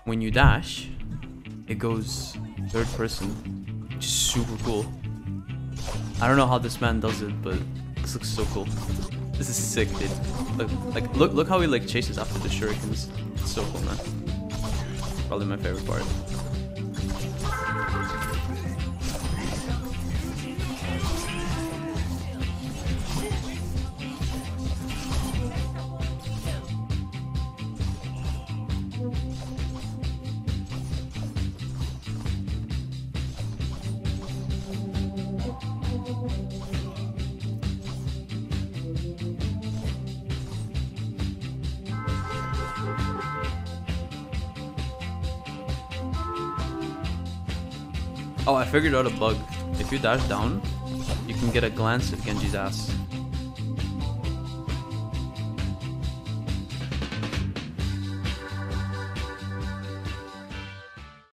when you dash, it goes third person, which is super cool. I don't know how this man does it, but this looks so cool. This is sick, dude. Look how he like chases after the shurikens. It's so cool, man. Probably my favorite part. Oh, I figured out a bug. If you dash down, you can get a glance at Genji's ass.